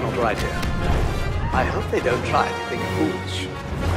not right here. I hope they don't try anything foolish.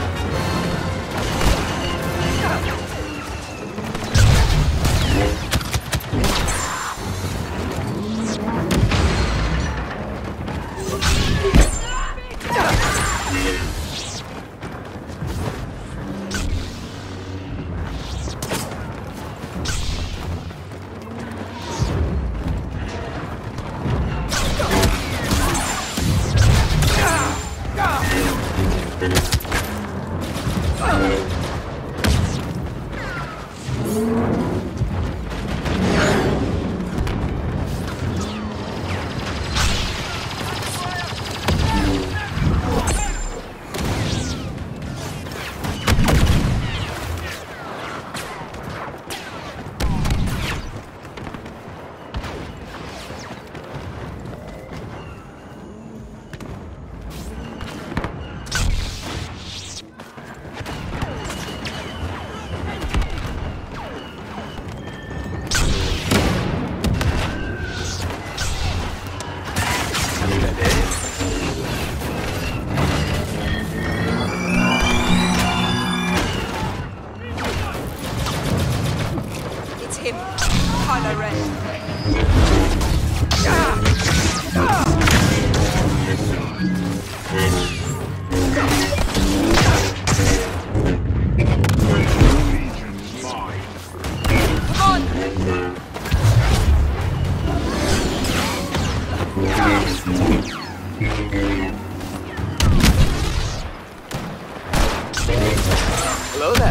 Hello there.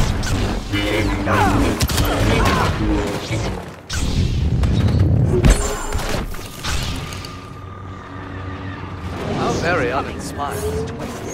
How very uninspired.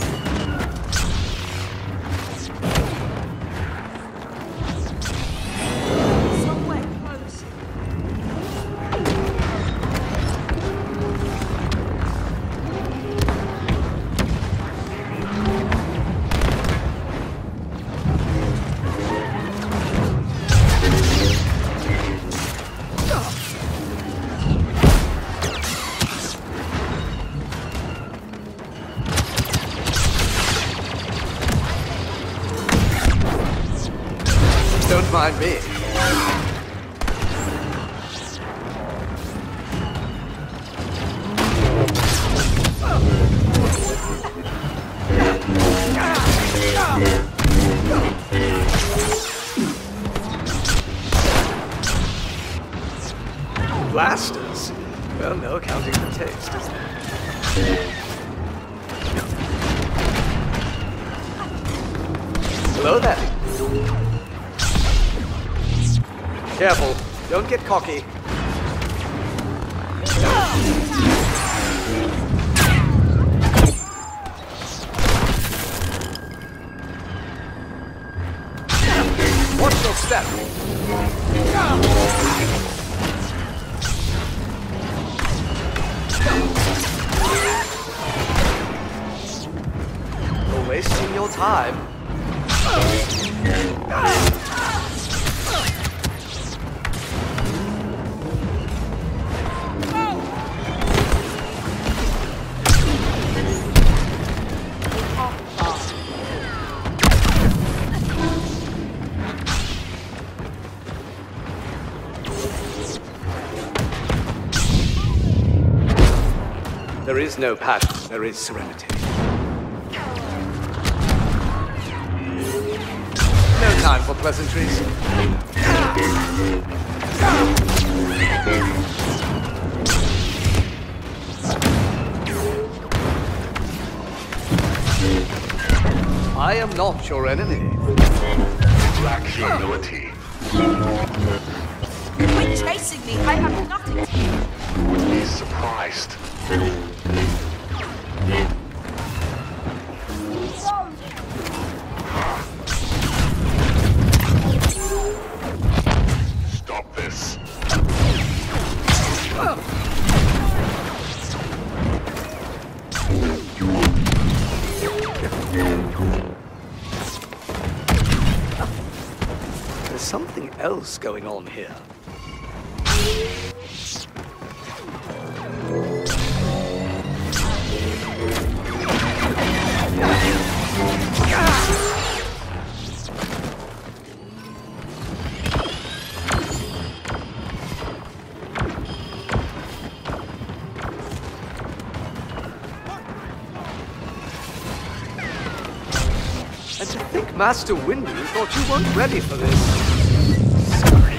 Don't mind me. Blasters? Well, no accounting for taste, is there? Hello there. Careful, don't get cocky. Watch your step. You're wasting your time. There is no passion, there is serenity. No time for pleasantries. I am not your enemy. Lack humility. Quit chasing me, I have nothing to do. Would be surprised. Stop this. There's something else going on here. Master Windu thought you weren't ready for this. Sorry.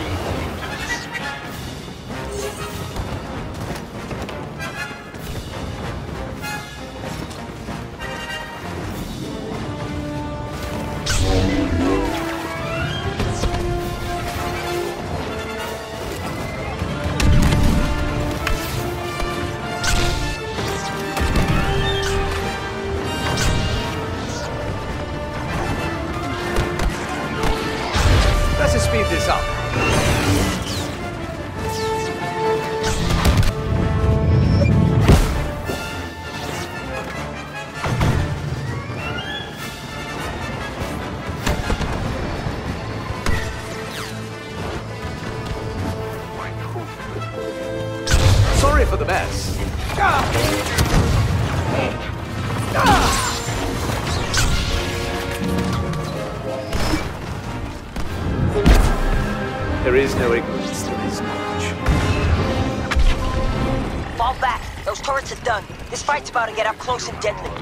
Let's speed this up. Sorry for the mess. There is no ignorance, there is knowledge. Fall back. Those turrets are done. This fight's about to get up close and deadly.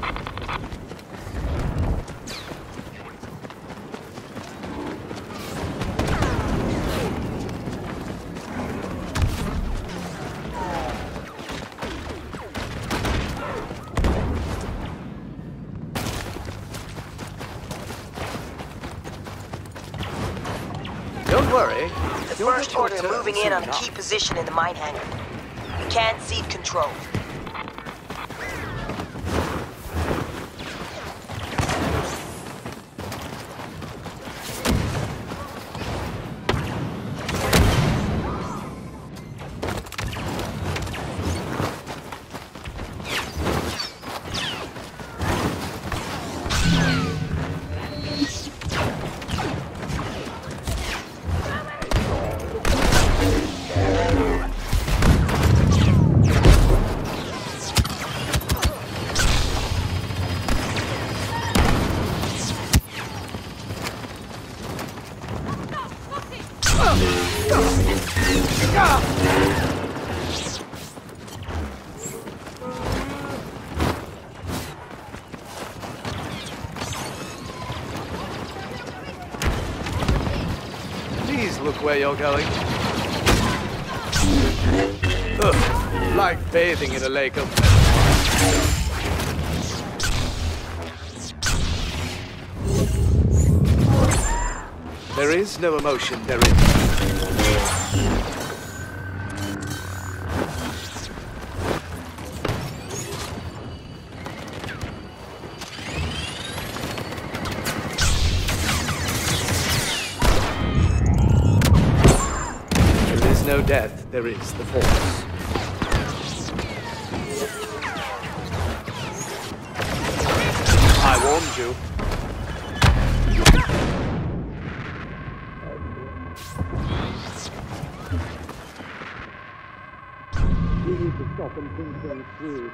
Don't worry. The first order are moving in on a key position in the mine hangar. We can't cede control. Please look where you're going. Ugh, like bathing in a lake of... There is no emotion, there is. There is no death, there is the Force. I warned you. We need to stop and think things through.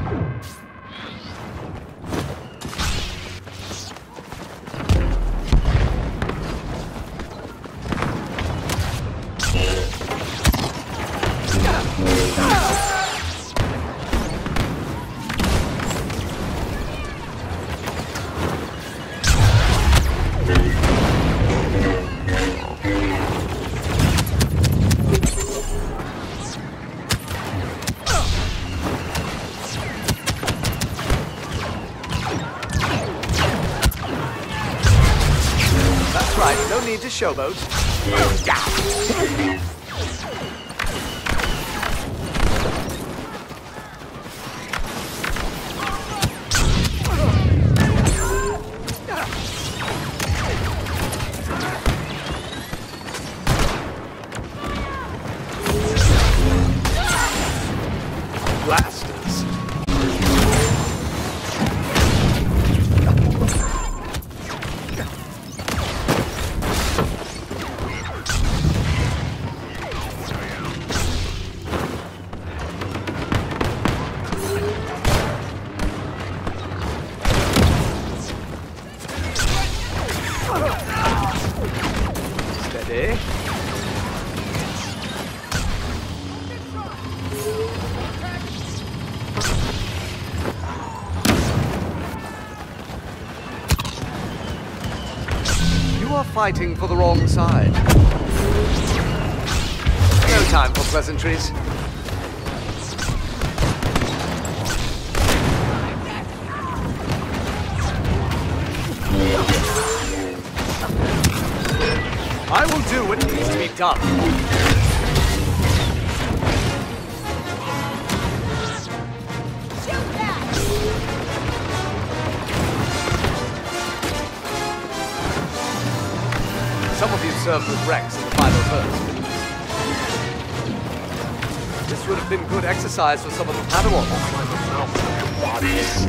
That's right, no need to showboat. Blasters. fighting for the wrong side. No time for pleasantries. I will do what needs to be done. Shoot that! Some of you served with Rex in the final burst. This would have been good exercise for some of the Padawans. Bodies.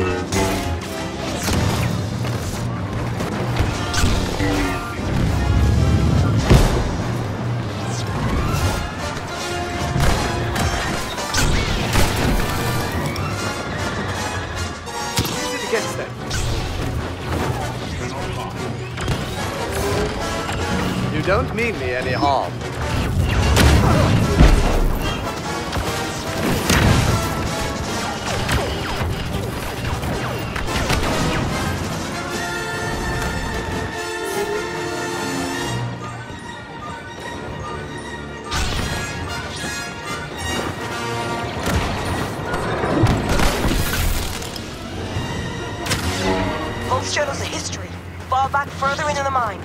Against them. You don't mean me any harm. Showed us a history. Fall back further into the mine.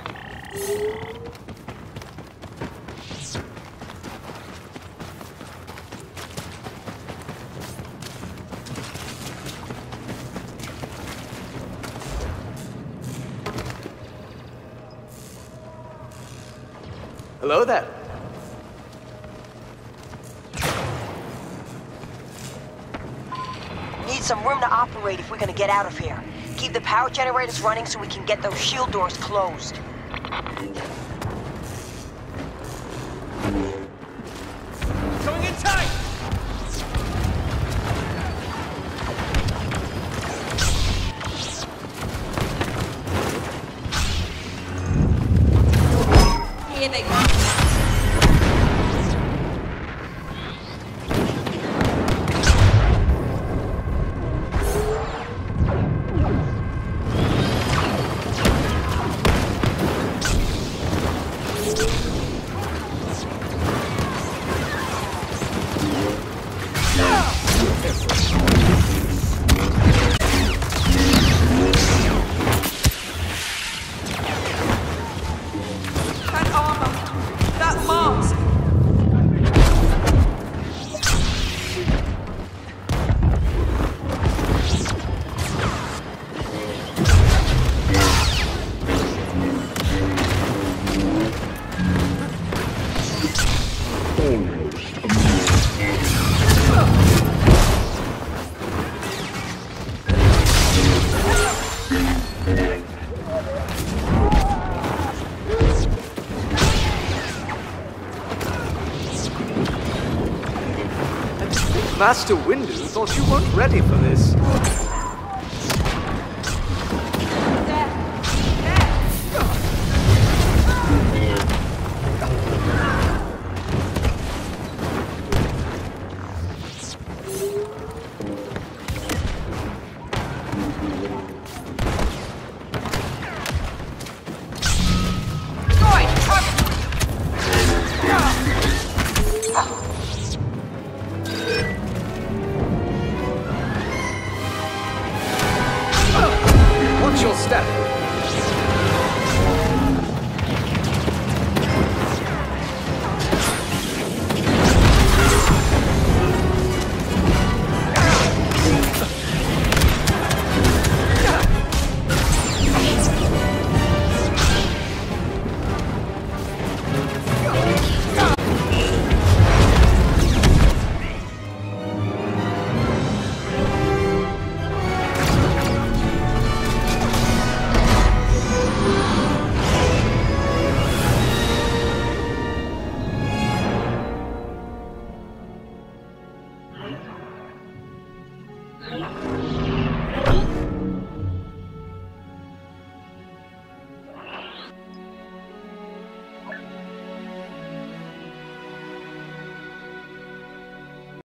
Hello there. Need some room to operate if we're gonna get out of here. Keep the power generators running so we can get those shield doors closed. Going in tight! Here they come. That armor. That mask. Master Windu thought you weren't ready for this.